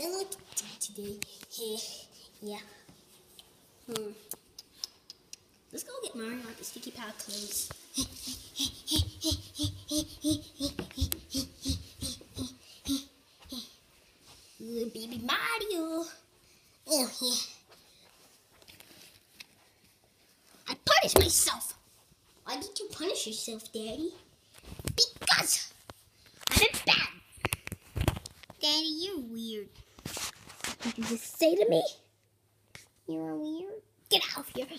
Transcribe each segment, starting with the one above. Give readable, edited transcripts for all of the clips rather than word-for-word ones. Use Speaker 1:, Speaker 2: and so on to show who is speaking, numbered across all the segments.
Speaker 1: don't know what to do today. Yeah. Let's go get Mario out the sticky pile clothes. Little baby Mario. Oh, yeah. I punish myself. Why did you punish yourself, Daddy? Because I'm bad. Daddy, you're weird. What did you just say to me? You're weird. Get out of here.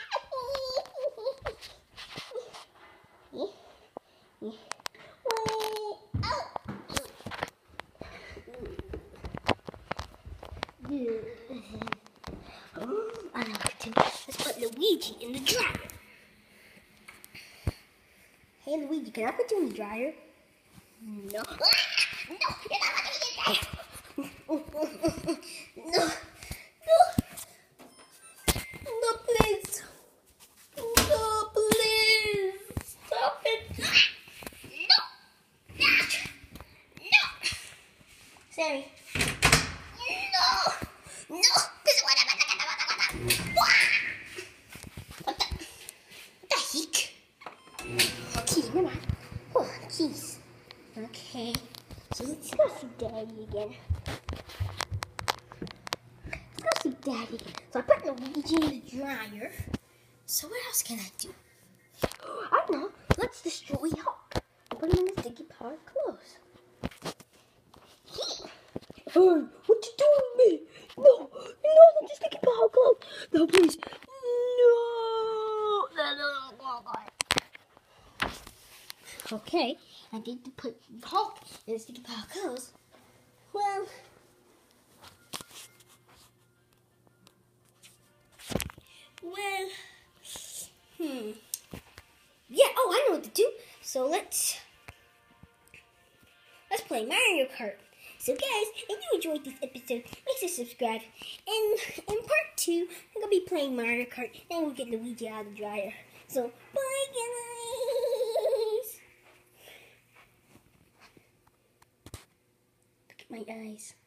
Speaker 1: I know what to do. Let's put Luigi in the dryer. Hey Luigi, can I put you in the dryer? No. No, you're not letting me No. No, please. No, please. Stop it. No. No. Sammy. No. No. What the heck? Okay, never mind. Oh, jeez. Okay. So let's go see Daddy again. Let's go see Daddy again. So I put Luigi in the dryer. So what else can I do? I don't know. Let's destroy Hulk. And put him in the sticky pile of clothes. Hey, what you doing to me? No, the sticky pile of clothes. No, please. No. Okay, I need to put Hulk in the sticky pile of clothes. Well, yeah, oh, I know what to do. So let's play Mario Kart. So guys, if you enjoyed this episode, make sure to subscribe. And in part 2, I'm going to be playing Mario Kart, and we'll get Luigi out of the dryer. So, bye guys! Look at my eyes.